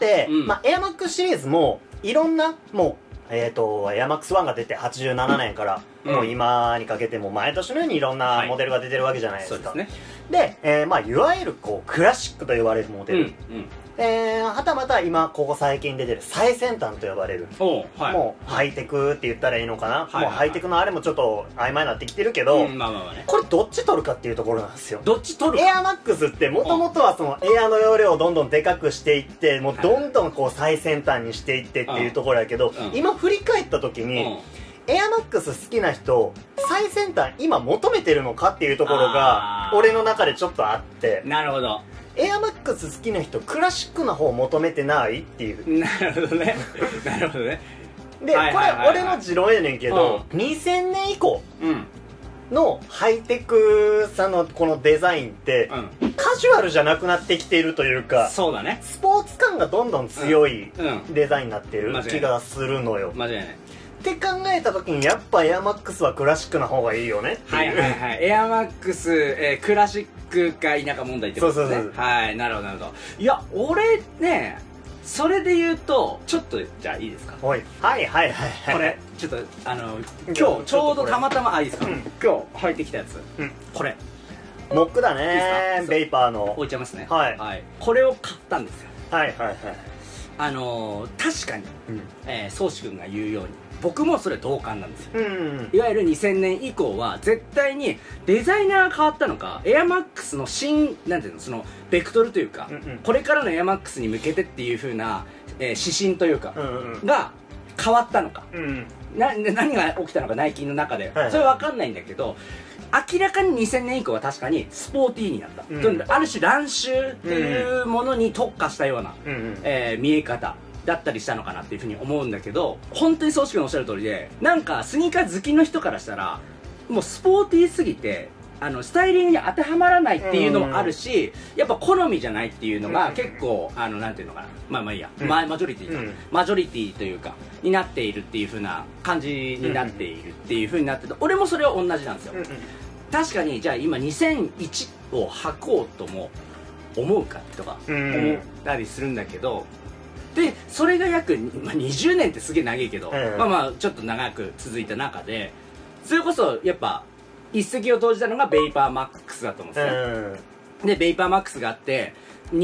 で、エアマックスシリーズもいろんなもうエアマックス1が出て87年から、もう今にかけても毎年のようにいろんなモデルが出てるわけじゃないですか。で、いわゆるこうクラシックと呼ばれるモデル、はたまた今ここ最近出てる最先端と呼ばれる、もうハイテクって言ったらいいのかな、もうハイテクのあれもちょっと曖昧になってきてるけど、これどっち取るかっていうところなんですよ。 どっち取る？ エアマックスってもともとはそのエアの容量をどんどんでかくしていって、もうどんどんこう最先端にしていってっていうところやけど、今振り返った時にエアマックス好きな人、最先端今求めてるのかっていうところが俺の中でちょっとあって。 なるほど。 エアマックス好きな人、クラシックな方を求めてないっていう。 なるほどね。なるほどね。 で、これ俺の持論やねんけど、2000年以降のハイテクさのこのデザインって、カジュアルじゃなくなってきているというか、 そうだね。 スポーツ感がどんどん強いデザインになってる気がするのよ。 間違いない。 って考えた時にやっぱエアマックスはクラシックな方がいいよねっていう。 はいはいはい。エアマックス、クラシックか否か問題ってことですね。そうそうそう。はい、なるほどなるほど。いや、俺ね、それで言うと、ちょっと、じゃあいいですか？ はい。はいはいはい。 これ、ちょっと、今日、ちょうどたまたま、いいですか？今日、履いてきたやつ。これ。 モックだね。ベイパーの。 置いちゃいますね。 はい。 これを買ったんですよ。 はいはいはい。 確かに、宗志君が言うように、僕もそれ同感なんですよ。いわゆる2000年以降は絶対にデザイナーが変わったのか、エアマックスのなんていうの、そのベクトルというか、これからのエアマックスに向けてっていう風な、指針というか、が変わったのか、何が起きたのかナイキの中で、それは分かんないんだけど、明らかに2000年以降は確かにスポーティーになった、ある種乱臭っていうものに特化したような見え方だったりしたのかなっていうふうに思うんだけど、本当に宗志君のおっしゃる通りで、なんかスニーカー好きの人からしたらもうスポーティーすぎてスタイリングに当てはまらないっていうのもあるし、やっぱ好みじゃないっていうのが結構なんていうのかな、まあいいや、マジョリティというかになっているっていうふうな感じになっているっていうふうになってて、俺もそれは同じなんですよ。確かにじゃあ今2001を履こうとも思うかとか思ったりするんだけど、でそれが約、20年ってすげえ長いけど、ちょっと長く続いた中で、それこそやっぱ一石を投じたのがベイパーマックスだと思うんですね。でベイパーマックスがあって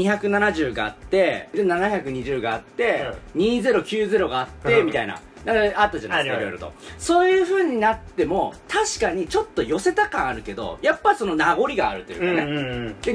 270があってで720があって2090があってみたいな、あったじゃないですか、いろいろと。そういう風になっても確かにちょっと寄せた感あるけど、やっぱその名残があるというかね。で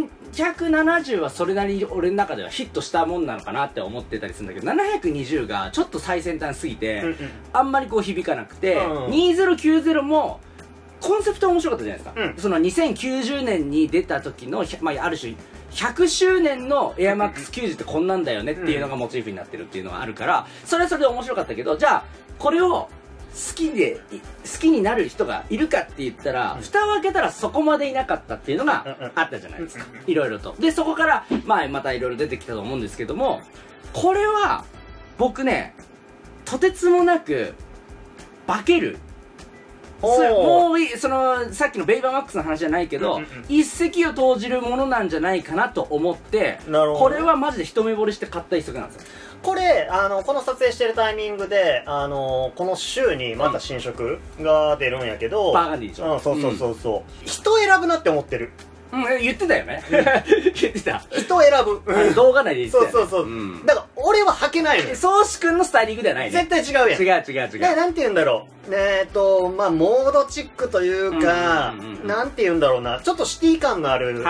270はそれなりに俺の中ではヒットしたもんなのかなって思ってたりするんだけど、720がちょっと最先端すぎてあんまりこう響かなくて、2090もコンセプトは面白かったじゃないですか。その2090年に出た時の、ある種100周年のエアマックス90ってこんなんだよねっていうのがモチーフになってるっていうのがあるから、それはそれで面白かったけど、じゃあこれを好きになる人がいるかって言ったら、蓋を開けたらそこまでいなかったっていうのがあったじゃないですか、いろいろと。でそこからまたいろいろ出てきたと思うんですけども、これは僕ね、とてつもなく化ける、もうそのさっきのベイバーマックスの話じゃないけど、一石を投じるものなんじゃないかなと思って、これはマジで一目惚れして買った一足なんですよ。 これこの撮影してるタイミングでこの週にまた新色が出るんやけど、 バーガンディでしょ。 そうそうそうそう、人選ぶなって思ってる。 言ってたよね。言ってた。 人選ぶ。 動画内で言ってた。 そうそうそう。だから俺は履けないのよ。 宗志君のスタイリングではないね。 絶対違うやん。 違う。 なんて言うんだろう。モードチックというか、なんて言うんだろうな。ちょっとシティ感のある方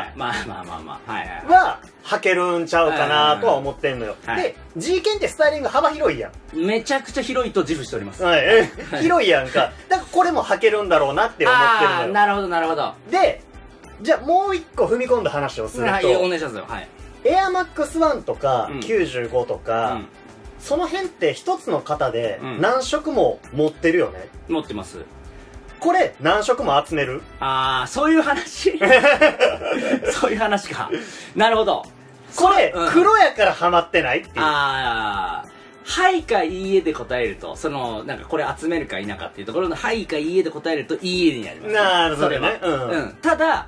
は履けるんちゃうかなとは思ってんのよ。で、G ケンってスタイリング幅広いやん。 めちゃくちゃ広いと自負しております。 広いやんか。だからこれも履けるんだろうなって思ってるのよ。 なるほどなるほど。 で、じゃあもう一個踏み込んだ話をすると、 お願いしますよ。 エアマックス1とか95とか、その辺って一つの型で何色も持ってるよね。 持ってます。 これ何色も集める？ そういう話。そういう話か。なるほど。 これ黒やからハマってないっていう。 はいかいいえで答えると、なんかこれ集めるか否かっていうところのはいかいいえで答えるといいえになります。 なるほどね。 ただ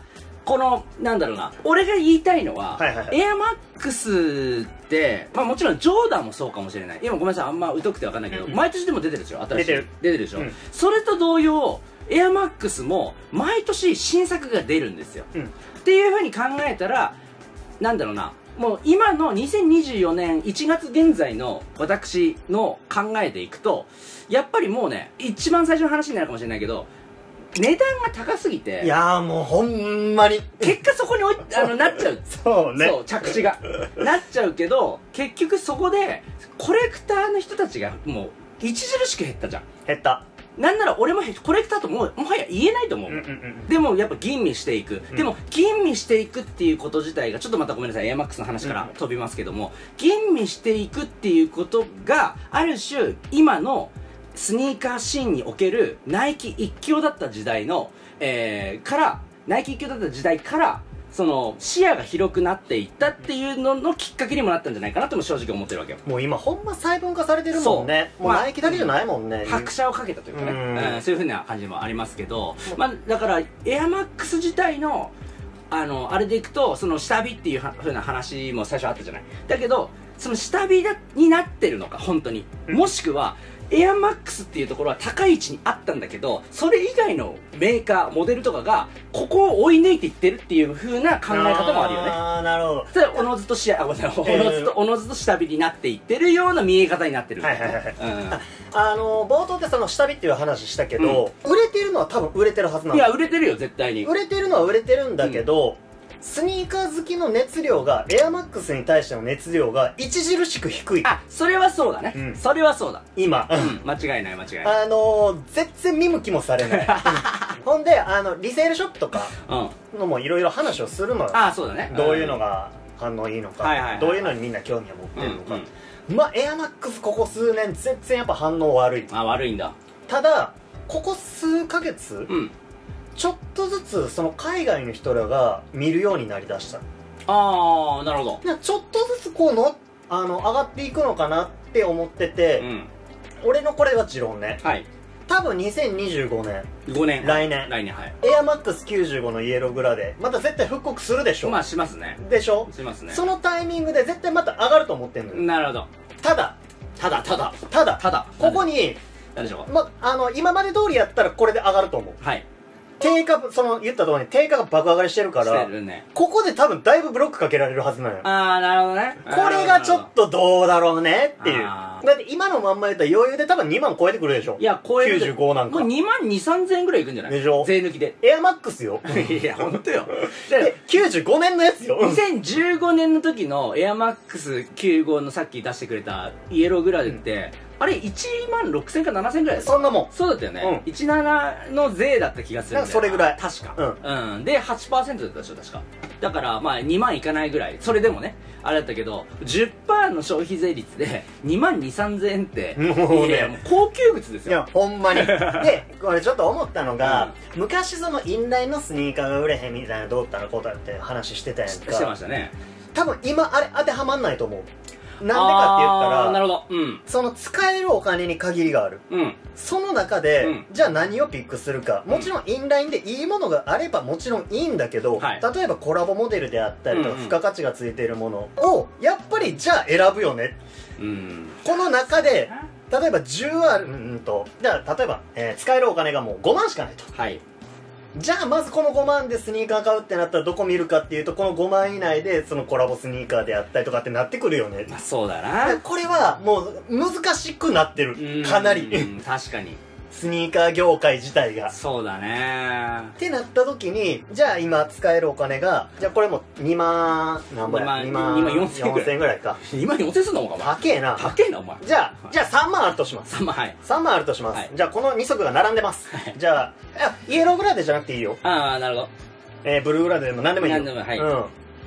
このなんだろうな、俺が言いたいのは、エアマックスって、まあもちろんジョーダンもそうかもしれない。今ごめんなさい、あんま疎くて分かんないけど、毎年でも出てるでしょ、新しい。出てるでしょ。それと同様、エアマックスも毎年新作が出るんですよ。っていうふうに考えたら、なんだろうな、もう今の2024年1月現在の私の考えでいくと、やっぱりもうね、一番最初の話になるかもしれないけど、値段が高すぎて、 いやーもうほんまに結果そこになっちゃう。 そうね、 そう着地がなっちゃうけど、結局そこでコレクターの人たちがもう著しく減ったじゃん。 減った。 なんなら俺もコレクターともはや言えないと思う。でもやっぱ吟味していく、でも吟味していくっていうこと自体が、ちょっとまたごめんなさい、エアマックスの話から飛びますけども、吟味していくっていうことがある種今のスニーカーシーンにおけるナイキ一強だった時代の、ナイキ一強だった時代から、その視野が広くなっていったっていうののきっかけにもなったんじゃないかなとも正直思ってるわけよ。 もう今ほんま細分化されてるもんね。もうナイキだけじゃないもんね。 拍車をかけたというかね、そういうふうな感じもありますけど、まあだからエアマックス自体のあれでいくと、その下火っていうふうな話も最初あったじゃない。だけどその下火になってるのか本当に、もしくはエアマックスっていうところは高い位置にあったんだけど、それ以外のメーカーモデルとかがここを追い抜いていってるっていう風な考え方もあるよね。 ああ、なるほど。 それおのずとおのずと下火になっていってるような見え方になってる。 冒頭でその下火っていう話したけど、売れてるのは多分売れてるはずなんだ。 いや売れてるよ絶対に。 売れてるのは売れてるんだけど、スニーカー好きの熱量が、エアマックスに対しての熱量が著しく低い。 あ、それはそうだね。それはそうだ。 今。 間違いない間違いない。 全然見向きもされない。ほんで、リセールショップとかのもいろいろ話をするのよ。 あ、そうだね。 どういうのが反応いいのか、どういうのにみんな興味を持ってるのか。まあ、エアマックスここ数年全然やっぱ反応悪い。 あ、悪いんだ。 ただ、ここ数ヶ月、ちょっとずつその海外の人らが見るようになりだした。 ああ、なるほど。 ちょっとずつこう上がっていくのかなって思ってて、俺のこれは持論ね。多分2025年 5年来年はい。 エアマックス95のイエローグラでまた絶対復刻するでしょ。 まあしますね。 でしょ。 しますね。 そのタイミングで絶対また上がると思ってんのよ。 なるほど。 ただここに今まで通りやったらこれで上がると思う。はい。定価、言った通り定価が爆上がりしてるから、ここで多分だいぶブロックかけられるはずなのよ。 ああ、なるほどね。 これがちょっとどうだろうねっていう。だって今のまんま言ったら余裕で多分2万超えてくるでしょ。 いや、超える。 95なんか。 もう2万2、3000円ぐらいいくんじゃないでしょ。税抜きで。 エアマックスよ。 いや、ほんとよ。 で、95年のやつよ。 2015年の時のエアマックス95のさっき出してくれたイエローグラデって、あれ1万6000か7000ぐらいだった。 そんなもん。 そうだったよね。17の税だった気がするんだよ。 それぐらい。 確か。で、8% だったでしょ、確か。だから、まあ2万いかないぐらい。それでもね、あれだったけど、10% の消費税率で2万2、3000円って、もうね、高級物ですよ。 いや、ほんまに。で、これちょっと思ったのが、昔そのインラインのスニーカーが売れへんみたいなどうったらこうだって話してたやんか。 してましたね。 多分今あれ当てはまんないと思う。なんでかって言ったら、 なるほど。 その使えるお金に限りがある。その中で、じゃあ何をピックするか。もちろんインラインでいいものがあればもちろんいいんだけど、例えばコラボモデルであったりとか、付加価値がついているものを、やっぱりじゃあ選ぶよね。この中で、例えば10ある、じゃあ例えば、使えるお金がもう5万しかないと。じゃあまずこの5万でスニーカー買うってなったらどこ見るかっていうと、この5万以内でそのコラボスニーカーであったりとかってなってくるよね。 そうだな。 これはもう難しくなってる。かなり。 確かに。 スニーカー業界自体が。 そうだね。 ってなった時に、じゃあ今使えるお金が、じゃあこれも2万、何倍2万4000円ぐらいか。 2万4000円すんのお前。 高えな。 高えなお前。 じゃあ3万あるとします。 3万、はい。 3万あるとします。じゃあこの2足が並んでます。じゃあ、イエローグラデじゃなくていいよ。 ああ、なるほど。 ブルーグラデでも何でもいいよ。 何でもいい。はい。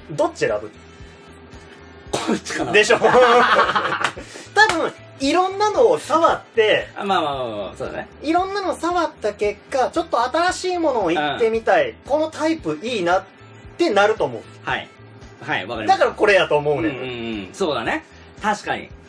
どっち選ぶ？ こっちかな。 でしょ。多分、いろんなのを触って、 まあ、そうだね。 いろんなのを触った結果、ちょっと新しいものを言ってみたい。このタイプいいなってなると思う。 はい。はい、わかりました。 だからこれやと思うね。 そうだね。確かに。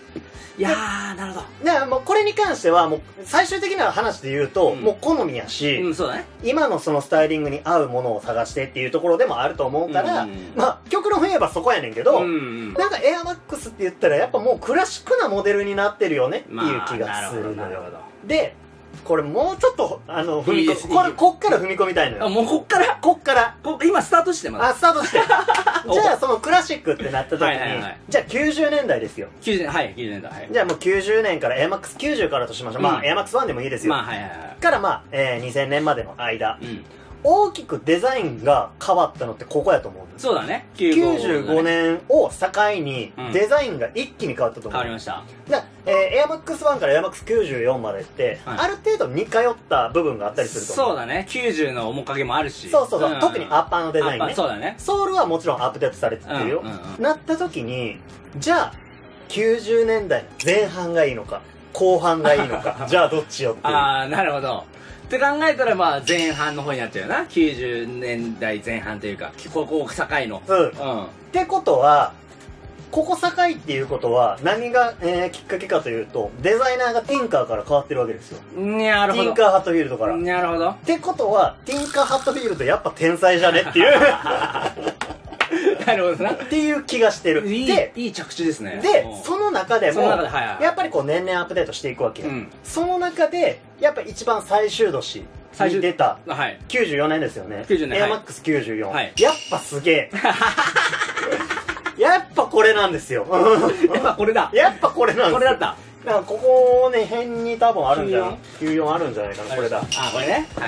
いやー、なるほど。 だからもうこれに関しては、もう最終的な話で言うと、もう好みやし、 そうだね。 今のそのスタイリングに合うものを探してっていうところでもあると思うから、まあ、極論言えばそこやねんけど、なんかエアマックスって言ったらやっぱもうクラシックなモデルになってるよねっていう気がするのよ。で、これもうちょっと、踏み込み、こっから踏み込みたいのよ。 もうこっから今スタートしてます。 スタートして。じゃあそのクラシックってなった時に、じゃあ90年代ですよ。 90年代。 じゃあもう90年から、エアマックス90からとしましょう。まあ、エアマックス1でもいいですよ。からまあ、2000年までの間。大きくデザインが変わったのってここやと思うんです。 そうだね。 95年を境にデザインが一気に変わったと思う。 変わりました。 エアマックス1からエアマックス94までって、ある程度似通った部分があったりすると思う。 そうだね。90の面影もあるし。 そう。特にアッパーのデザインね。 そうだね。 ソールはもちろんアップデートされてるよ。なった時に、じゃあ、90年代の前半がいいのか、後半がいいのか、じゃあどっちよっていう。 なるほど。って考えたらまあ前半の方になっちゃうよな。90年代前半というか、ここ境の。 ってことは、ここ境っていうことは何が、きっかけかというと、デザイナーがティンカーから変わってるわけですよ。 なるほど。 ティンカー・ハットフィールドから。 なるほど。 ってことは、ティンカー・ハットフィールドやっぱ天才じゃねっていう。 なるほどな。 っていう気がしてる。 で、いい着地ですね。 で、その中でも、やっぱりこう年々アップデートしていくわけよ。その中で、やっぱ一番最終年に出た、94年ですよね。エアマックス94。やっぱすげえ。やっぱこれなんですよ。 やっぱこれだ。 やっぱこれなんですよ。 これだった。 だからここね、辺に多分あるんじゃない ?94 あるんじゃないかな、これだ。 これね。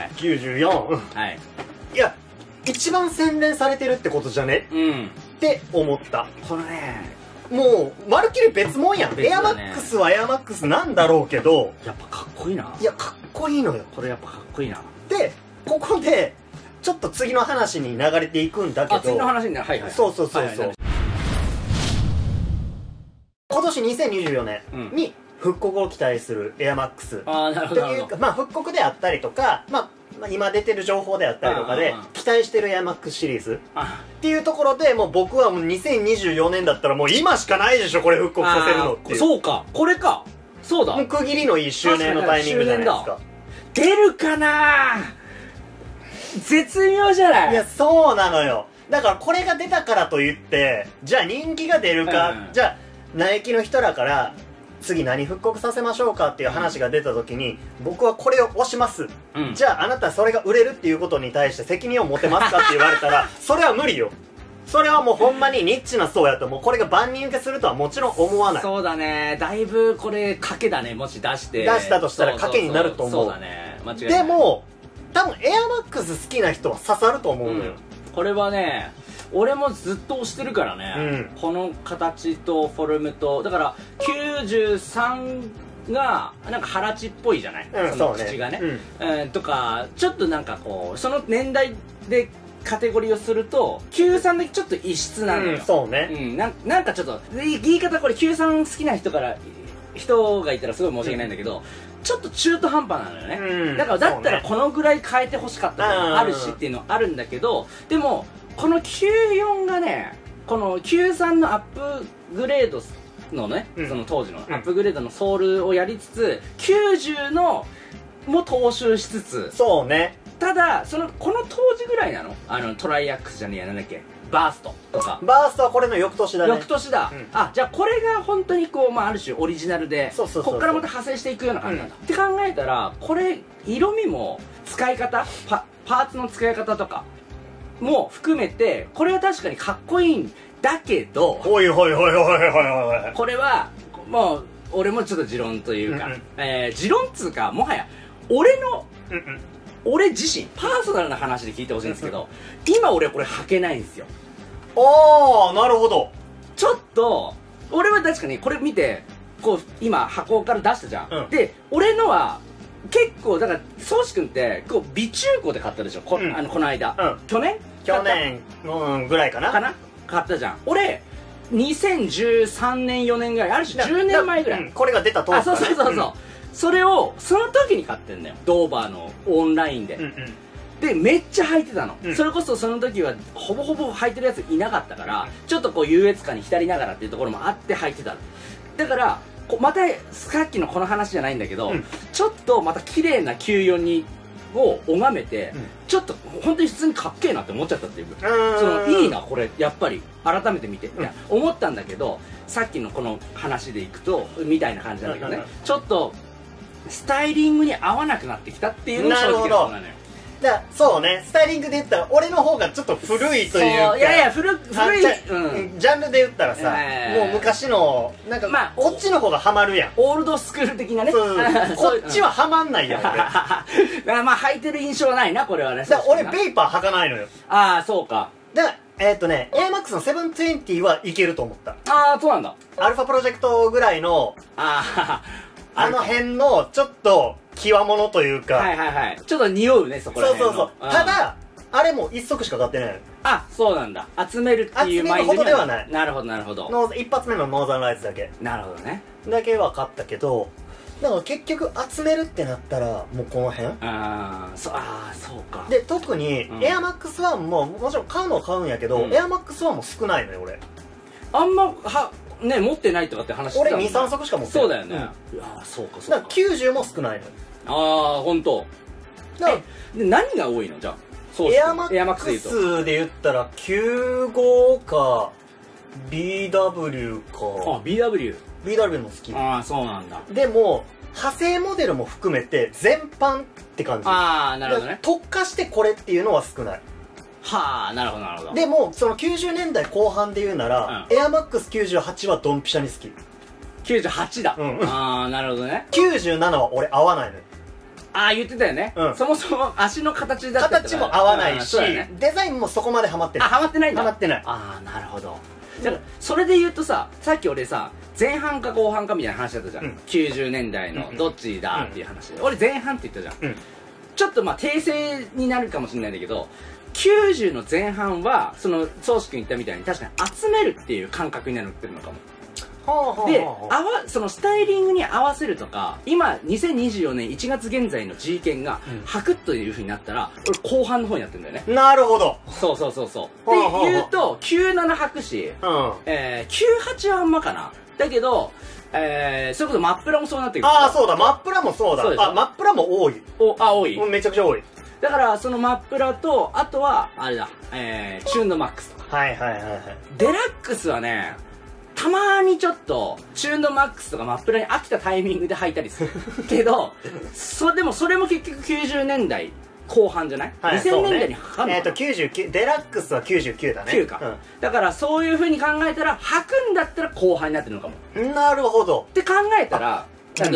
94。いや、一番洗練されてるってことじゃねって思った。 これね、 もう、まるっきり別もんやん。エアマックスはエアマックスなんだろうけど、 やっぱかっこいいな。 いや、かっこいいのよ。 これやっぱかっこいいな。 で、ここで、ちょっと次の話に流れていくんだけど。 次の話になる。 そう。今年2024年に復刻を期待するエアマックス。 なるほど。 というか、まあ復刻であったりとか、まあ今出てる情報であったりとかで、期待してるエアマックスシリーズ。っていうところで、もう僕はもう2024年だったらもう今しかないでしょ、これ復刻させるのっていう。 そうか、これか。そうだ。 もう区切りのいい周年のタイミングじゃないですか。 出るかな絶妙じゃない？ いや、そうなのよ。だからこれが出たからといって、じゃあ人気が出るか、じゃあ、ナイキの人らから、次何復刻させましょうかっていう話が出た時に、僕はこれを推します。じゃああなたそれが売れるっていうことに対して責任を持てますかって言われたら、それは無理よ。それはもうほんまにニッチな層やと、もうこれが万人受けするとはもちろん思わない。 そうだね。だいぶこれ賭けだね、もし出したとしたら賭けになると思う。 そうだね。間違いない。 でも、多分エアマックス好きな人は刺さると思うのよ。 これはね、俺もずっと推してるからね、この形とフォルムと、だから93がなんか腹地っぽいじゃない、その口がね、とかちょっとなんかこうその年代でカテゴリーをすると93だけちょっと異質なのよ。 そうね。 なんかちょっと言い方、これ93好きな人がいたらすごい申し訳ないんだけど、ちょっと中途半端なのよね。だったらこのぐらい変えてほしかったのもあるしっていうのあるんだけど、でもこの94がね、この93のアップグレードのね、その当時のアップグレードのソールをやりつつ、90のも踏襲しつつ、 そうね。 ただこの当時ぐらいなの、トライアックスじゃねえや、なんだっけ、バーストとか。 バーストはこれの翌年だね。 翌年だ。じゃあこれが本当にこう、ある種オリジナルで、こっからまた派生していくような感じなんだ。って考えたら、これ、色味も使い方、パーツの使い方とかも含めて、これは確かにかっこいいんだけど、 これは、もう、俺もちょっと持論というか、持論っつうか、もはや、俺自身、パーソナルな話で聞いてほしいんですけど、今俺これ履けないんですよ。 なるほど。 ちょっと、俺は確かにこれ見て、こう、今箱から出したじゃん。で、俺のは、結構、だから、宗志君って、こう、微中古で買ったでしょ、この間。去年ぐらいかな買ったじゃん。俺、2013年、4年ぐらい、ある種10年前ぐらい。 これが出た当時。 そう。それを、その時に買ってんだよ。ドーバーのオンラインで。で、めっちゃ履いてたの。それこそその時は、ほぼほぼ履いてるやついなかったから、ちょっとこう優越感に浸りながらっていうところもあって履いてたの。 だからまたさっきのこの話じゃないんだけど、ちょっとまた綺麗な94を拝めて、ちょっと本当に普通にかっけえなって思っちゃったっていう、いいなこれやっぱり改めて見てみたいな思ったんだけど、さっきのこの話でいくとみたいな感じなんだけどね、ちょっとスタイリングに合わなくなってきたっていうのが正直なことなのよ。 そうね、スタイリングで言ったら俺の方がちょっと古いというか、 いやいや古い、 ジャンルで言ったらさ、もう昔のなんかこっちの方がハマるやん、 オールドスクール的なね。 こっちはハマんないやん俺。だからまあ履いてる印象はないなこれはね。 だから俺ベイパー履かないのよ。 ああそうか。 だからエアマックスの720はいけると思った。 ああそうなんだ。 アルファプロジェクトぐらいのあの辺のちょっと際物というか、 はいはいはい、ちょっと匂うねそこら辺の。 そうただあれも1足しか買ってない。 あ、そうなんだ。集めるっていうマインド集めるほどではない。 なるほどなるほど。 一発目のノーザンライツだけ。 なるほどね。 だけは買ったけど、だから結局集めるってなったらもうこの辺。 そうか。 で特にエアマックス1ももちろん買うのは買うんやけど、エアマックス1も少ないのよ俺。 あんまね持ってないとかって話してたもんね。 俺 2,3 足しか持ってない。 そうだよね。いやそうかそうか。 だから90も少ないのよ。 ああ本当。で何が多いのじゃあ。 エアマックスで言ったら95か BW か。 あ BW も好き。 ああそうなんだ。 でも派生モデルも含めて全般って感じ。 ああなるほどね。 特化してこれっていうのは少ない。 はあなるほどなるほど。 でもその90年代後半で言うなら、エアマックス98はドンピシャに好き。 98だ。ああなるほどね。 97は俺合わないのよ。 ああ言ってたよね。そもそも足の形だった形も合わないし、デザインもそこまでハマってない。 ハマってないんだ。 ハマってない。 ああなるほど。だからそれで言うとさ、さっき俺さ前半か後半かみたいな話だったじゃん。90年代のどっちだっていう話で、俺前半って言ったじゃん。ちょっとまあ訂正になるかもしれないんだけど、90の前半はその宗志君言ったみたいに確かに集めるっていう感覚になってるのかも。でそのスタイリングに合わせるとか、今2024年1月現在の G 券が履くというふうになったら俺後半の方になってるんだよね。 なるほど。 そうっていうと97履くし、98はあんまかな。だけどそういうことマップラもそうなってくる。 ああそうだ、マップラもそうだ。マップラも多い。 多い。 めちゃくちゃ多い。 だからそのマップラとあとはあれだ、チューンドマックスとか。デラックスはねたまにちょっとチューンドマックスとかマップラに飽きたタイミングで履いたりするけどでもそれも結局90年代後半じゃない、2000年代に履かんのかな。 99デラックスは99だね。 9か、だからそういうふうに考えたら履くんだったら後半になってるのかも。 なるほどって考えたら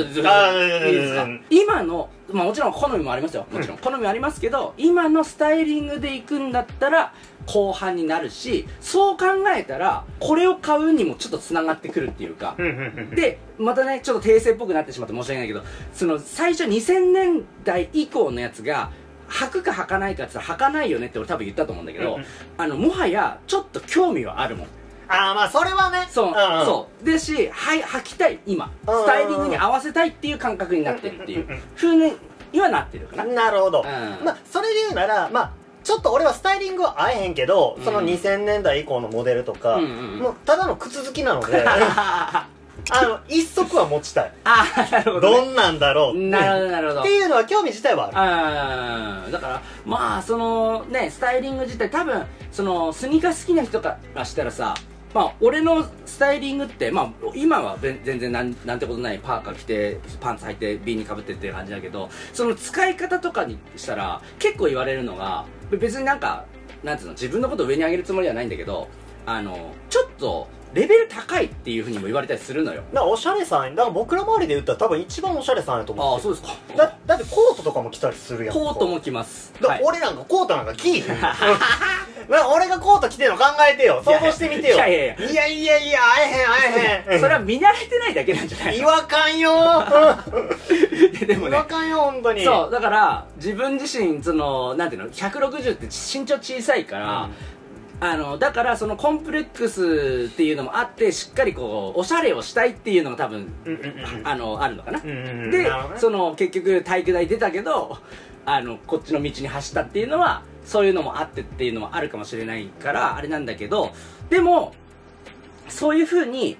今のもちろん好みもありますよ。もちろん好みありますけど、今のスタイリングでいくんだったら後半になるし、そう考えたらこれを買うにもちょっとつながってくるっていうか。でまたねちょっと訂正っぽくなってしまって申し訳ないけど、その最初2000年代以降のやつが履くか履かないかって言ったら履かないよねって俺多分言ったと思うんだけど、もはやちょっと興味はあるもん。 まあそれはね。 そうでし、履きたい今スタイリングに合わせたいっていう感覚になってるっていう風にはなってるかな。 なるほど。まあそれで言うならちょっと俺はスタイリングは合えへんけど、その2000年代以降のモデルとかもうただの靴好きなので一足は持ちたい。 なるほど、 どんなんだろうなるほどっていうのは興味自体はある。だからまあそのねスタイリング自体多分そのスニーカー好きな人からしたらさ、俺のスタイリングって今は全然なんてことないパーカー着てパンツ履いてビーにかぶってっていう感じだけど、その使い方とかにしたら結構言われるのが、別になんつうの自分のことを上に上げるつもりはないんだけど、ちょっとレベル高いっていうふうにも言われたりするのよ。 だからおしゃれさん、だから僕ら周りで言ったら多分一番おしゃれさんやと思う。 ああそうですか。 だってコートとかも着たりするやん。 コートも着ます。 俺なんかコートなんか着いへん。俺がコート着てるの考えてよ。想像してみてよ。いや会えへん。 それは見慣れてないだけなんじゃない？ 違和感よでもね、 違和感よ本当に。 そうだから自分自身そのなんていうの160って身長小さいから。だからそのコンプレックスっていうのもあってしっかりこうおしゃれをしたいっていうのが多分あるのかな。でその結局体育大出たけどこっちの道に走ったっていうのはそういうのもあってっていうのもあるかもしれないからあれなんだけど、でもそういう風に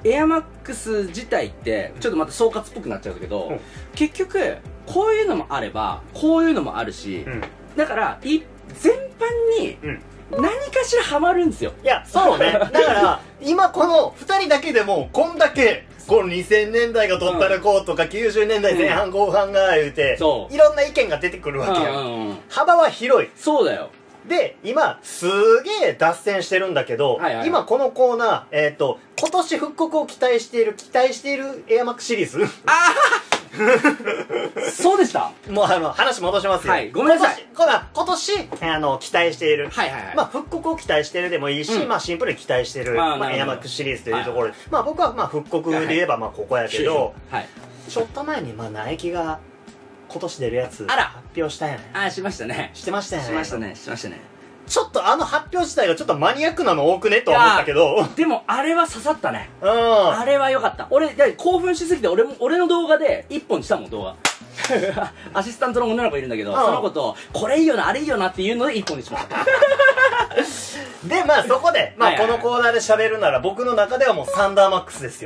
エアマックス自体ってちょっとまた総括っぽくなっちゃうんだけど、結局こういうのもあればこういうのもあるし、だから全般に何かしらハマるんですよ。 いや、そうね。だから今この2人だけでもこんだけこの2000年代が取ったらこうとか、90年代前半後半が言うて、いろんな意見が出てくるわけや。幅は広い。 そうだよ。 で、今、すげえ脱線してるんだけど、今このコーナー、今年復刻を期待しているエアマックスシリーズ。 ああそうでした。 もう話戻しますよ。 はい、ごめんなさい。 今年、期待している。 はいはいはい。 まあ、復刻を期待しているでもいいし、まあ、シンプルに期待している、エアマックスシリーズというところで、まあ、僕は、まあ、復刻で言えば、まあ、ここやけど、ちょっと前に、まあ、ナイキが、今年出るやつ、発表したんやね。 ああ、しましたね。 してましたよね。 しましたね、しましたね。 ちょっと発表自体がちょっとマニアックなの多くねとは思ったけど。 でもあれは刺さったね。 うん。 あれは良かった。俺、興奮しすぎて俺の動画で1本したもん、動画。アシスタントの女の子いるんだけど、その子と、これいいよな、あれいいよなっていうので1本にしました。 で、まあそこで、まあこのコーナーで喋るなら僕の中ではもうサンダーマックスですよ。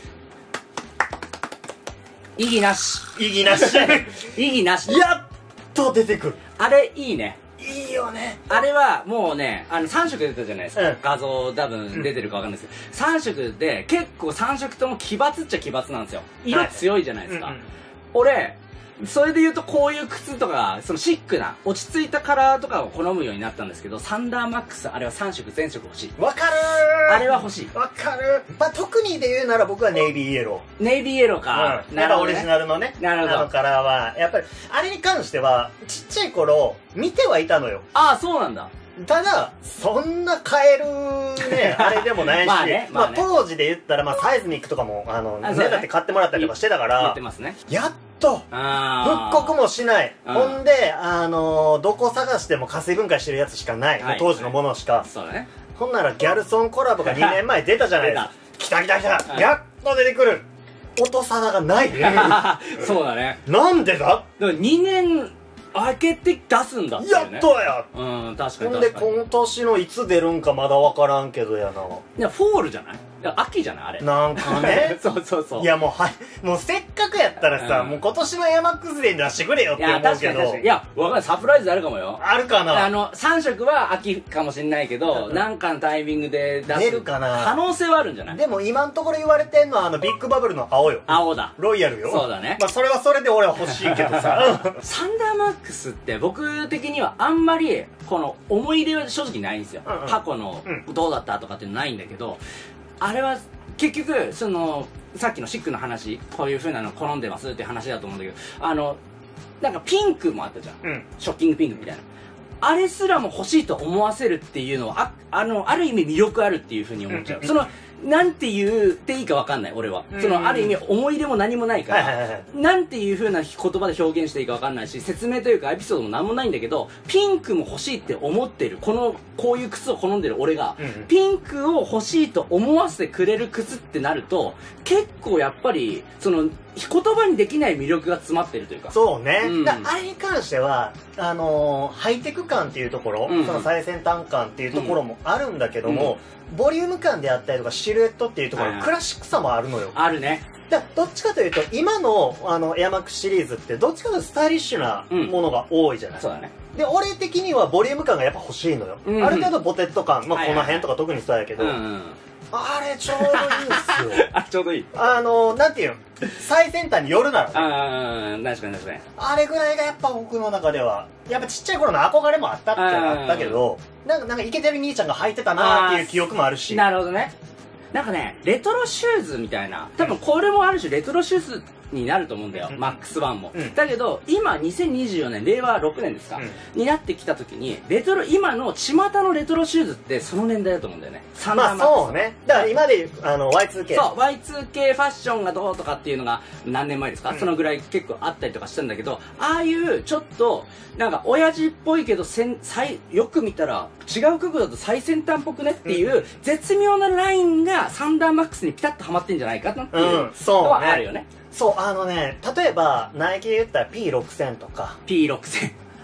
異議なし。 異議なし。 異議なし。 やっと出てくる。 あれいいね。 いいよね。 あれはもうね、3色出たじゃないですか。画像多分出てるかわかんないですけど、3色で結構3色とも奇抜っちゃ奇抜なんですよ。色強いじゃないですか。俺、それで言うとこういう靴とか、そのシックな、落ち着いたカラーとかを好むようになったんですけど、サンダーマックス、あれは3色全色欲しい。 わかるー。あれは欲しい。 わかるー。まあ、特にで言うなら僕はネイビーイエロー。 ネイビーイエローか。 やっぱオリジナルのね、 なるほど。 カラーは、やっぱり、あれに関しては、ちっちゃい頃、見てはいたのよ。 ああ、そうなんだ。 ただ、そんな買えるね、あれでもないし、まあ当時で言ったら、まあサイズニックとかも、ね、だって買ってもらったりとかしてたから、 言ってますね。 やっと、復刻もしない。ほんで、どこ探しても加水分解してるやつしかない。当時のものしか。 そうだね。 ほんならギャルソンコラボが2年前出たじゃないですか。来た来た来た、やっと出てくる。音沙汰がない。 そうだね。 なんでだ？ でも2年、開けて出すんだってね。 やっとや。 うん、確かに。 ほんで今年のいつ出るんかまだ分からんけどやな。 いや、フォールじゃない？いや、秋じゃないあれ。 なんかね。 そうそうそう。 いやもうもうせっかくやったらさ、もう今年のエアマックスで出してくれよって思うけど。 いや、確かに確かに。いや、わかんない。サプライズあるかもよ。 あるかな。 3色は秋かもしんないけど、なんかのタイミングで出す。 出るかな。 可能性はあるんじゃない？ でも今のところ言われてんのはビッグバブルの青よ。 青だ。 ロイヤルよ。 そうだね。 まあそれはそれで俺は欲しいけどさ。 サンダーマックスって僕的にはあんまりこの思い入れは正直ないんですよ。過去のどうだったとかっていうのないんだけど、あれは結局そのさっきのシックの話、こういう風なの好んでますっていう話だと思うんだけど、なんかピンクもあったじゃん、ショッキングピンクみたいな、あれすらも欲しいと思わせるっていうのはある意味魅力あるっていう風に思っちゃう。そのなんて言っていいか分かんない俺は。そのある意味思い入れも何もないから、なんていう風な言葉で表現していいか分かんないし、説明というかエピソードも何もないんだけど、ピンクも欲しいって思ってるこういう靴を好んでる俺が、ピンクを欲しいと思わせてくれる靴ってなると、結構やっぱりその言葉にできない魅力が詰まってるというか。 そうね、あれに関してはハイテク感っていうところ、その最先端感っていうところもあるんだけども、ボリューム感であったりとかシルエットっていうところ、クラシックさもあるのよ。 あるね。 どっちかというと今のエアマックスシリーズってどっちかというとスタイリッシュなものが多いじゃない。 そうだね。 で俺的にはボリューム感がやっぱ欲しいのよ。ある程度ボテット感、まあこの辺とか特にそうやけど、あれちょうどいいんですよ。 あ、ちょうどいい。 なんていうの、最先端によるならね。 確かに確かに。 あれぐらいがやっぱ僕の中では、やっぱちっちゃい頃の憧れもあったってあったけど、なんかイケてる兄ちゃんが履いてたなーっていう記憶もあるし。 なるほどね。なんかね、レトロシューズみたいな、多分これもある種レトロシューズになると思うんだよ、マックス1も。だけど、今2024年、令和6年ですか、になってきた時に、今の巷のレトロシューズってその年代だと思うんだよね。 まあそうね。だから今で言う、Y2K。 そう、Y2K ファッションがどうとかっていうのが何年前ですか、そのぐらい結構あったりとかしたんだけど、ああいうちょっと、なんか親父っぽいけどよく見たら違う角度だと最先端っぽくねっていう絶妙なラインがサンダーマックスにピタッとはまってんじゃないかなっていうのはあるよね。 そう、例えばナイキで言ったら P6000 とか。 P6000。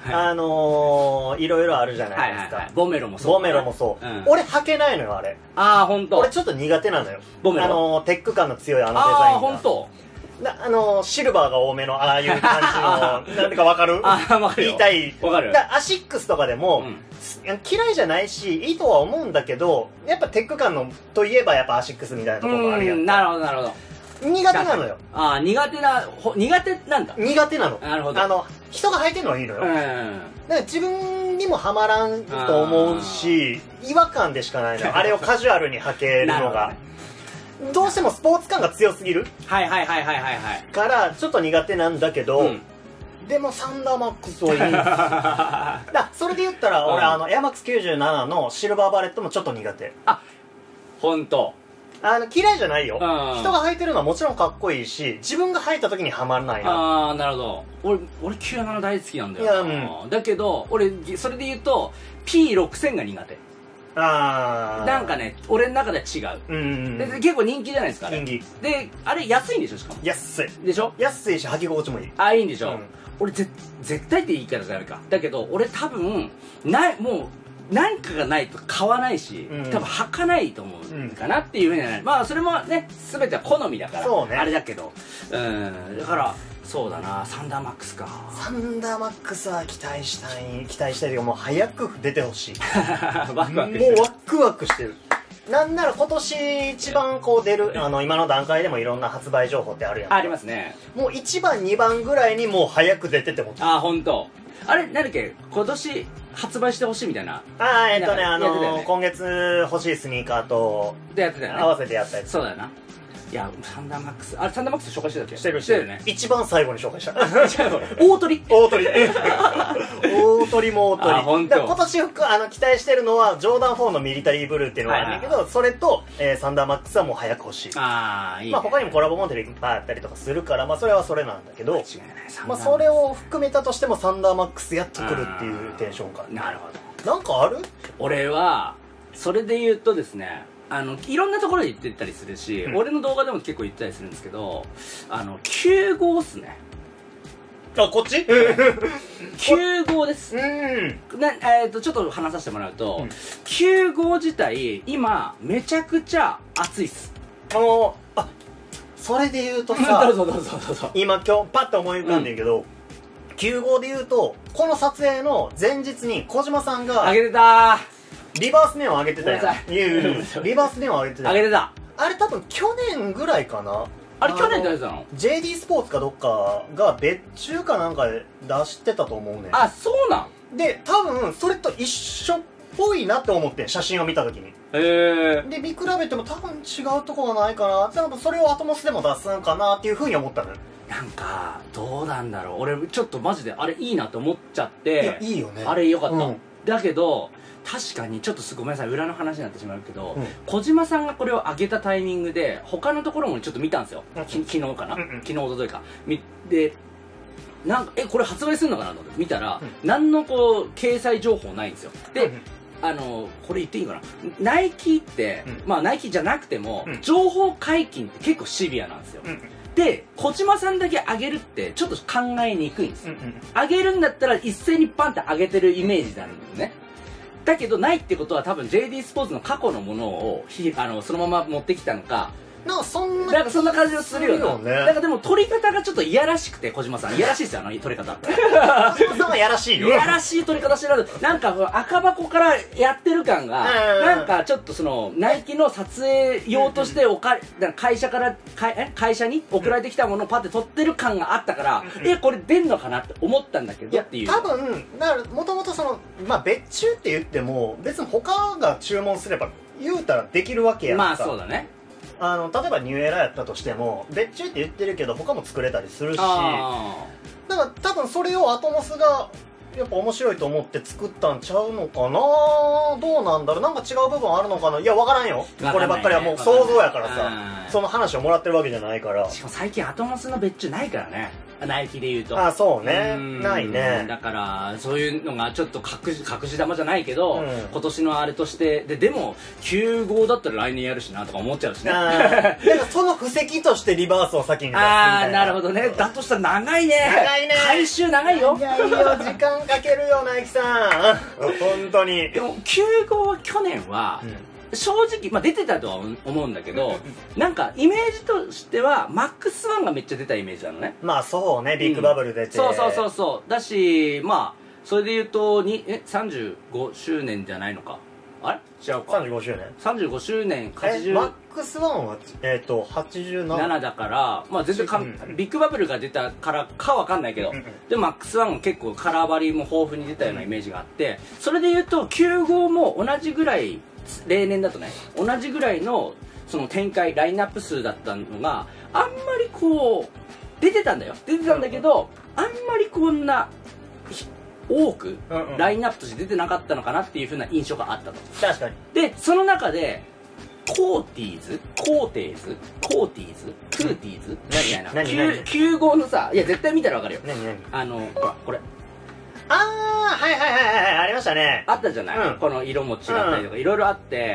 いろいろあるじゃないですか。 ボメロもそう。 ボメロもそう。俺履けないのよ、あれ。 ああ、ほんと。 俺ちょっと苦手なのよ。 ボメロ。 テック感の強いデザインが。 ああ、ほんと。 シルバーが多めのああいう感じの、なんてかわかる？言いたい。 わかる。 アシックスとかでも、嫌いじゃないし、いいとは思うんだけど、やっぱテック感の、といえばやっぱアシックスみたいなところもあるやん。 なるほど、なるほど。 苦手なのよ。 ああ、苦手なんだ。 苦手なの。 なるほど。 人が履いてるのはいいのよ。だから自分にもはまらんと思うし、違和感でしかないのよ。あれをカジュアルに履けるのが。どうしてもスポーツ感が強すぎる。 はい。 から、ちょっと苦手なんだけど、でもサンダーマックスはいいんですそれで言ったら、俺、エアマックス97のシルバーバレットもちょっと苦手。 あ、ほんと。 嫌いじゃないよ。人が履いてるのはもちろんかっこいいし、自分が履いた時にはまらないな。 ああ、なるほど。俺97大好きなんだよ。だけど、俺、それで言うと、P6000 が苦手。なんかね、俺の中では違う。で結構人気じゃないですか、人気。で、あれ安いんでしょ、しかも。 安い。 でしょ？ 安いし、履き心地もいい。 あ、いいんでしょ。俺、絶対って言い方じゃないか。だけど、俺多分、もう、何かがないと買わないし、多分履かないと思うかなっていうふうにはない。まあ、それもね、全ては好みだから、あれだけど。だから、そうだな、サンダーマックスか。 サンダーマックスは期待したいというか、もう早く出てほしい。もうワクワクしてる。なんなら今年一番こう出る、今の段階でもいろんな発売情報ってあるやん。 ありますね。 もう1番、2番ぐらいにもう早く出てても。 あ、ほんと。あれ、なんだっけ、今年発売してほしいみたいな。 今月欲しいスニーカーと、 でやってたよね。 合わせてやったやつ。 そうだよな。いや、サンダーマックス。あれ、サンダーマックス紹介してたっけ？ してるね。一番最後に紹介した。 大鳥大鳥も大鳥。 ほんと。 今年期待してるのは、ジョーダン4のミリタリーブルーっていうのがあるんだけど、それと、サンダーマックスはもう早く欲しい。 ああ、いい。 まあ他にもコラボモデルいっぱいあったりとかするから、まあそれはそれなんだけど、 間違いない。 まあそれを含めたとしてもサンダーマックスやっとくるっていうテンション感。 なるほど。なんかある？ 俺は、それで言うとですね、いろんなところで言ってたりするし、俺の動画でも結構言ってたりするんですけど、9号っすね。 あ、こっち 9号です。ちょっと話させてもらうと、9号自体、今、めちゃくちゃ熱いっす。 それで言うとさ、 どうぞ。 今パッと思い浮かんでんけど、9号で言うと、この撮影の前日に小島さんが、 あげてたリバースネオン上げてたやん。リバースネオン上げてた。 あげてた。 あれ多分去年ぐらいかな。 あれ去年出してたの？ JD スポーツかどっかが別注かなんかで出してたと思うね。 あ、そうなんで、多分それと一緒っぽいなって思って写真を見た時に。で、見比べても多分違うとこがないかな。多分それをアトモスでも出すんかなっていうふうに思ったのよ。 なんか、どうなんだろう。俺ちょっとマジであれいいなって思っちゃって。 いや、いいよね。 あれよかった。だけど、確かにちょっとごめんなさい、裏の話になってしまうけど、小島さんがこれを上げたタイミングで他のところもちょっと見たんですよ。昨日かな、昨日おとといかで、なんかこれ発売するのかなと思って見たら、何のこう掲載情報ないんですよ。で、これ言っていいかな、ナイキって、まあナイキじゃなくても、情報解禁って結構シビアなんですよ。で、小島さんだけ上げるってちょっと考えにくいんです。上げるんだったら一斉にパンって上げてるイメージなんですね。だけどないってことは多分 JD スポーツの過去のものをそのまま持ってきたのか、なんかそんな感じがするよね。なんかでも撮り方がちょっといやらしくて、小島さんいやらしいですよ、撮り方。 小島さんはやらしいよ。 いやらしい撮り方してる。なんか赤箱からやってる感が、なんかちょっとナイキの撮影用として会社に送られてきたものをパッて撮ってる感があったから、これ出んのかなって思ったんだけどっていう。 多分、だからもともとまあ別注って言っても、別に他が注文すれば言うたらできるわけやんか。 まあそうだね。 例えばニューエラやったとしても別注って言ってるけど他も作れたりするし、だから多分それをアトモスがやっぱ面白いと思って作ったんちゃうのかな。どうなんだろう、なんか違う部分あるのかな。いや分からんよ、こればっかりはもう想像やからさ、その話をもらってるわけじゃないから。 しかも最近アトモスの別注ないからね。 ナイキで言うと。 あ、そうね。ないね。 だからそういうのがちょっと隠し玉じゃないけど、今年のあれとしてでも9号だったら来年やるしなとか思っちゃうしね。 だからその布石としてリバースを先に出すみたいな。 ああ、なるほどね。だとしたら長いね。 長いね。 回収長いよ。 いやいや、時間かけるよ、ナイキさん。本当に。 でも9号は去年は、正直、まあ、出てたとは思うんだけど、なんかイメージとしてはマックス1がめっちゃ出たイメージなのね。 まあそうね、ビッグバブル出て、 そうだし、まあそれで言うと35周年じゃないのか、あれ違うか、 35周年 35周年 80マックス1は87 だから、まあ全然ビッグバブルが出たからかわかんないけど、でもマックス1も結構カラーバリーも豊富に出たようなイメージがあって、それで言うと9号も同じぐらい、例年だとね同じぐらいのその展開ラインナップ数だったのがあんまりこう出てたんだけど、あんまりこんな多くラインナップとして出てなかったのかなっていう風な印象があったと。 確かに。 でその中でコーティーズトゥーティーズみたいな9号のさ、いや絶対見たら分かるよ。ほらこれ、 ああ、はいはいはいはい、ありましたね。 あったじゃない、この色も違ったりとかいろいろあって、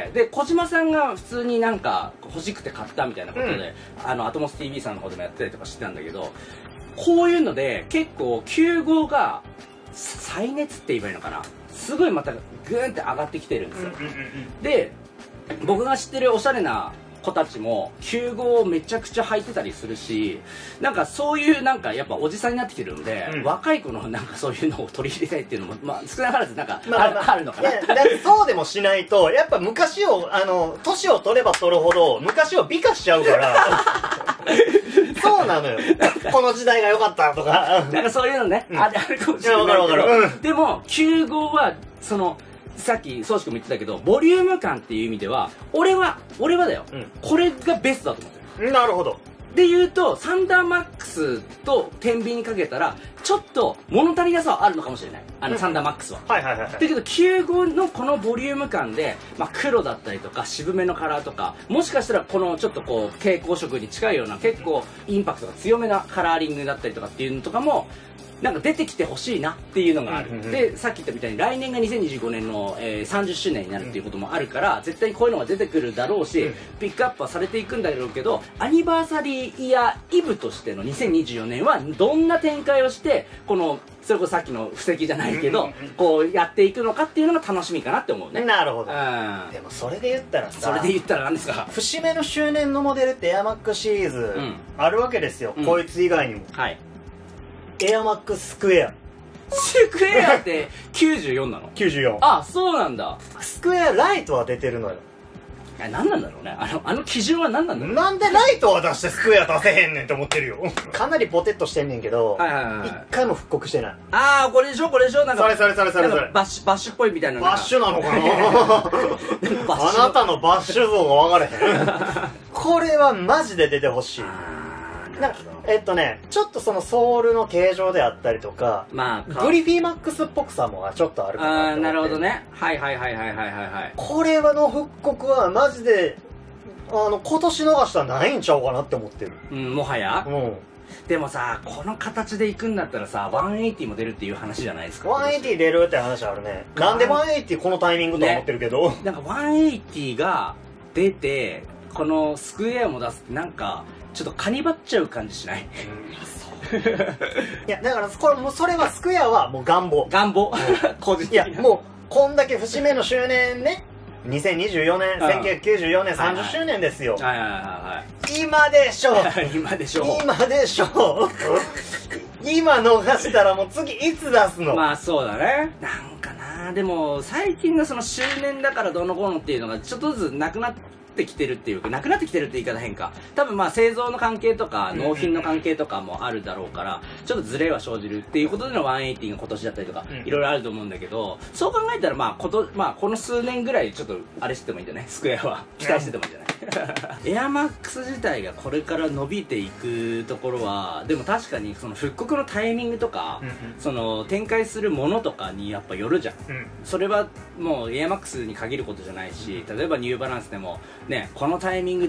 で小島さんが普通になんか欲しくて買ったみたいなことで、アトモス TV さんの方でもやってたりとかしてたんだけど、こういうので結構9号が再熱って言えばいいのかな、すごいまたグーンって上がってきてるんですよ。で僕が知ってるおしゃれな子たちも9号をめちゃくちゃ履いてたりするし、なんかそういうなんかやっぱおじさんになってきてるんで、若い子のなんかそういうのを取り入れたいっていうのも、まあ少なからずなんかあるのかな。 いや、だってそうでもしないとやっぱ昔を年を取れば取るほど昔を美化しちゃうからそうなのよ。この時代が良かったとかなんかそういうのね、あるかもしれないけど、でも9号はそのさっき宗志君も言ってたけどボリューム感っていう意味では俺はだよ、これがベストだと思ってる。 なるほど。 で言うとサンダーマックスと天秤にかけたらちょっと物足りなさはあるのかもしれない、サンダーマックスは。だけど9号のこのボリューム感で、まあ、黒だったりとか渋めのカラーとか、もしかしたらこのちょっとこう蛍光色に近いような結構インパクトが強めなカラーリングだったりとかっていうのとかもなんか出てきてほしいなっていうのがある。でさっき言ったみたいに来年が2025年の、30周年になるっていうこともあるから、絶対にこういうのが出てくるだろうし、ピックアップはされていくんだろうけど、アニバーサリーイヤーイブとしての2024年はどんな展開をしてこのそれこそさっきの布石じゃないけどこうやっていくのかっていうのが楽しみかなって思うね。 なるほど。でもそれで言ったらさ、 何ですか、 節目の周年のモデルってエアマックスシリーズあるわけですよ、こいつ以外にも。エアマックススクエア。 スクエアって94なの ？94。 あ、そうなんだ。 スクエアライトは出てるのよ。 何なんだろうね、あの基準は何なんだろう。 なんでライトは出してスクエア出せへんねんって思ってるよ。かなりポテッとしてんねんけど、一回も復刻してない。 ああ、これでしょなんかそれバッシュっぽいみたいな。 バッシュなのかなあなたのバッシュ像が分かれへん。これはマジで出てほしい。なんかちょっとそのソールの形状であったりとか、グリフィーマックスっぽくさもちょっとあるかなって思って。 なるほどね。はいこれの復刻はマジで今年逃したらないんちゃうかなって思ってる。 もはや。でもさ、この形でいくんだったらさ、180も出るっていう話じゃないですか。 180出るって話あるね。なんで180このタイミングと思ってるけど、 なんか180が出てこのスクエアも出すってなんかちょっとカニバっちゃう感じしない？いやだからそれはスクエアはもう願望個人的に。 いやもうこんだけ節目の周年ね、2024年1994年30周年ですよ。今でしょ今でしょ今逃したらもう次いつ出すの。 まあそうだね。なんかな、でも最近のその周年だからどうのこうのっていうのがちょっとずつなくなってきてるっていうか、なくなってきてるって言い方変か、多分まあ製造の関係とか納品の関係とかもあるだろうから、ちょっとズレは生じるっていうことでの180が今年だったりとかいろいろあると思うんだけど、そう考えたらまあこの数年ぐらいちょっとあれしててもいいんじゃない？スクエアは期待しててもいいんじゃない？エアマックス自体がこれから伸びていくところはでも確かにその復刻のタイミングとか、その展開するものとかにやっぱよるじゃん。それはもうエアマックスに限ることじゃないし、例えばニューバランスでもね、このタイミングで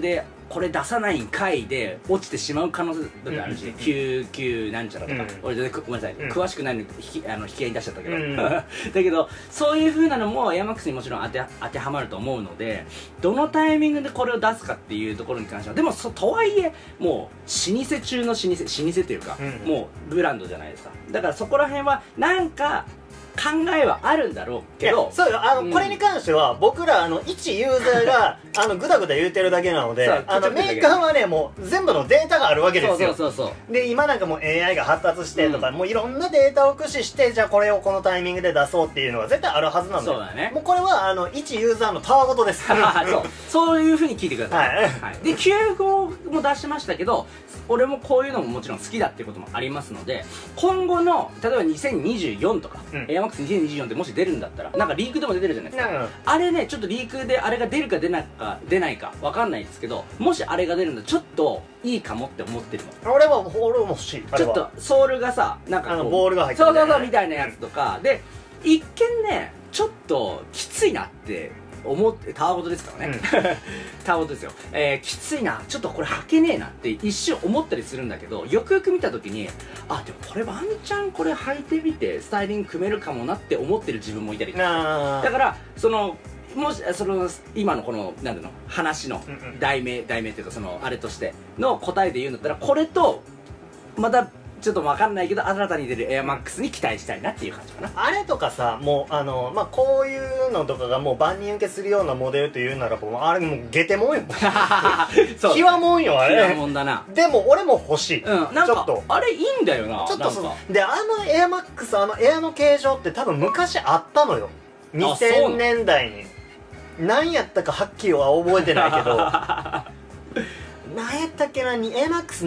これ出さないんかいで落ちてしまう可能性だってあるし、99なんちゃらとか、俺ごめんなさい、詳しくないの引き合いに出しちゃったけど、だけどそういう風なのもエアマックスにもちろん当てはまると思うので、どのタイミングでこれを出すかっていうところに関しては、でもとはいえもう老舗中の老舗というか、もうブランドじゃないですか。だからそこら辺はなんか考えはあるんだろうけど、 そうよ、これに関しては僕ら一ユーザーがグダグダ言うてるだけなので、メーカーはねもう全部のデータがあるわけですよ。で今なんかもう AI が発達してとか、もういろんなデータを駆使して、じゃあこれをこのタイミングで出そうっていうのは絶対あるはずなので、 そうだね、 もうこれは一ユーザーのたわごとです。 そういうふうに聞いてください。で9号も出しましたけど、俺もこういうのももちろん好きだっていうこともありますので、今後の例えば2024とか、エアマックス2024ってもし出るんだったら、なんかリークでも出てるじゃないですか。あれね、ちょっとリークであれが出るか出ないかわかんないですけど、もしあれが出るんだちょっといいかもって思ってるの。 俺も欲しい。 ちょっとソールがさ、なんかボールが入ってる、 そうみたいなやつとかで、一見ねちょっときついなって思って、たわごとですからね、たわごとですよ、きついな、ちょっとこれ履けねえなって一瞬思ったりするんだけど、よくよく見た時に、あ、でもこれワンチャンこれ履いてみてスタイリング組めるかもなって思ってる自分もいたり、だからもし今のこのなんていうの話の題名っていうか、あれとしての答えで言うんだったら、これとまたちょっと分かんないけど新たに出るエアマックスに期待したいなっていう感じかな。 あれとかさ、もうこういうのとかがもう万人受けするようなモデルというならば、あれもうゲテモンよ。キワモンよ、あれ。 キワモンだな。 でも俺も欲しい。 なんかあれいいんだよな。 ちょっとで、エアマックス、エアの形状って多分昔あったのよ。2000年代に。何やったかはっきりは覚えてないけど、何やったっけな、エアマックス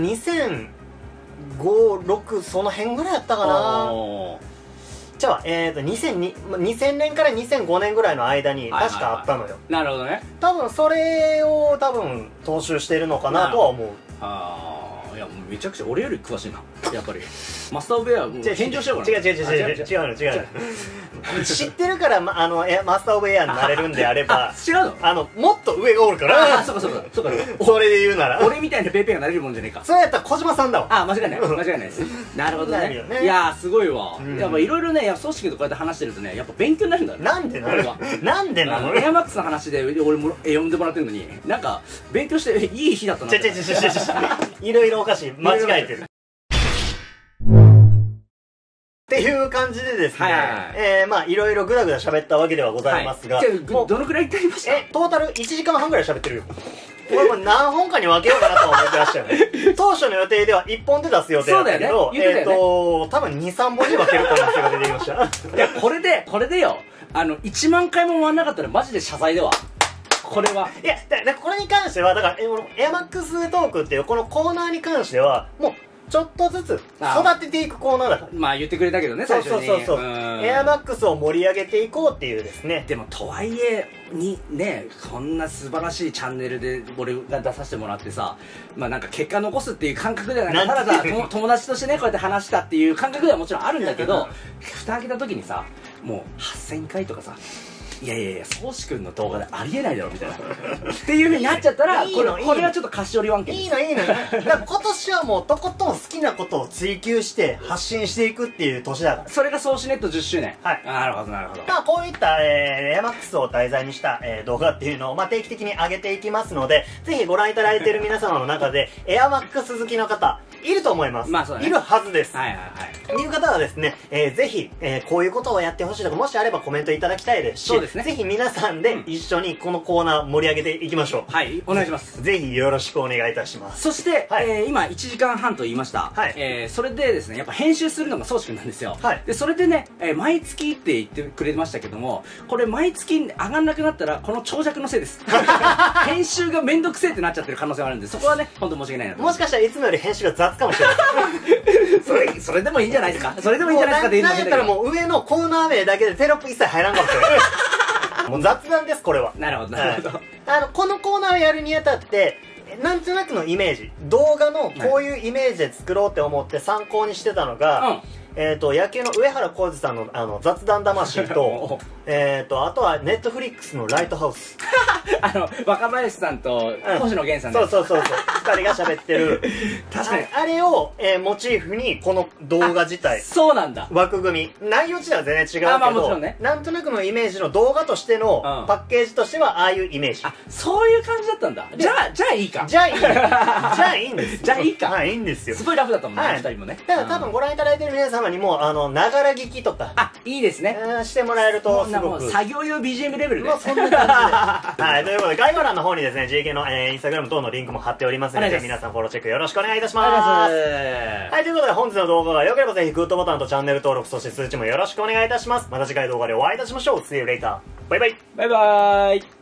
2005、6その辺ぐらいやったかな。じゃあ2000年から2005年ぐらいの間に確かあったのよ。 なるほどね。 多分それを踏襲してるのかなとは思う。 いや、めちゃくちゃ俺より詳しいな、やっぱり。マスターオブエアもう返上しようかな。 違うの知ってるからマスターオブエアになれるんであれば、 違うの、 もっと上がおるから。 そうかそれで言うなら俺みたいなペーペーがなれるもんじゃねえか。 それやったら小島さんだわ。 間違いないです。なるほどね。いやー、すごいわ。やっぱいろいろね、組織とこうやって話してるとね、やっぱ勉強になるんだよね。 なんでなの。 エアマックスの話で俺も呼んでもらってるのに、なんか勉強していい日だったな。 いろいろおかしい、間違えてるっていう感じでですね、いろいろぐだぐだ喋ったわけではございますが、 どのくらい経りました？ トータル1時間半ぐらい喋ってるよ。俺も何本かに分けようかなと思ってましたよね。当初の予定では1本で出す予定だったけど、多分2、3本に分ける可能性が出てきました。 いや、これでよ、1万回も回らなかったらマジで謝罪では。これは。 いや、これに関しては、だから、エアマックストークっていうこのコーナーに関しては、もう、ちょっとずつ育てていくコーナーだから。 まあ言ってくれたけどね、最初に。 そう。エアマックスを盛り上げていこうっていうですね。 でもとはいえにね、こんな素晴らしいチャンネルで俺が出させてもらってさ、まあなんか結果残すっていう感覚ではなく、ただ友達としてねこうやって話したっていう感覚ではもちろんあるんだけど、蓋開けた時にさ、もう8000回とかさ、いや宗志君の動画でありえないだろみたいなっていう風になっちゃったら、これはちょっと菓子折りワンケンです。 いいのだから今年はもうとことん好きなことを追求して発信していくっていう年だから、 それがソーシネット10周年。 はい、 なるほど。 こういったエアマックスを題材にした動画っていうのを定期的に上げていきますので、ぜひご覧いただいている皆様の中でエアマックス好きの方いると思います。 まあそうだね、 いるはずです。 いう方はですね、ぜひこういうことをやってほしいとか、もしあればコメントいただきたいですし、ぜひ皆さんで一緒にこのコーナー盛り上げていきましょう。 はい、お願いします。 ぜひよろしくお願いいたします。 そして、今1時間半と言いました。それでですね、やっぱ編集するのが宗志君なんですよ。でそれでね、毎月って言ってくれましたけども、これ毎月上がんなくなったらこの長尺のせいです。編集がめんどくせえってなっちゃってる可能性があるんで、そこはね本当申し訳ないなと。 もしかしたらいつもより編集が雑かもしれない。 それでもいいんじゃないですか。それでもいいんじゃないですかって言うのも変だけど、 なんやったらもう上のコーナー名だけでテロップ一切入らんかもしれない。もう雑談です、これは。 なるほど。 このコーナーをやるにあたって、なんとなくのイメージ、動画のこういうイメージで作ろうって思って参考にしてたのが、 野球の上原浩二さんの雑談魂とあとはネットフリックスのライトハウス若林さんと星野源さんそう2人が喋ってる確かにあれをモチーフにこの動画自体そうなんだ枠組み内容自体は全然違うけどなんとなくのイメージの動画としてのパッケージとしてはああいうイメージそういう感じだったんだじゃあいいかじゃあいいんですじゃあいいかはいいいんですよすごいラフだったもんね2人もねだから多分ご覧いただいてる皆様にもながら聞きとかいいですねしてもらえるとすごく作業用 BGM レベルでそんな感じではいということで概要欄の方にですね GK のインスタグラム等のリンクも貼っておりますので皆さんフォローチェックよろしくお願いいたしますはいということで本日の動画が良ければぜひグッドボタンとチャンネル登録そして通知もよろしくお願いいたしますまた次回動画でお会いいたしましょう See you later バイバイバイバイ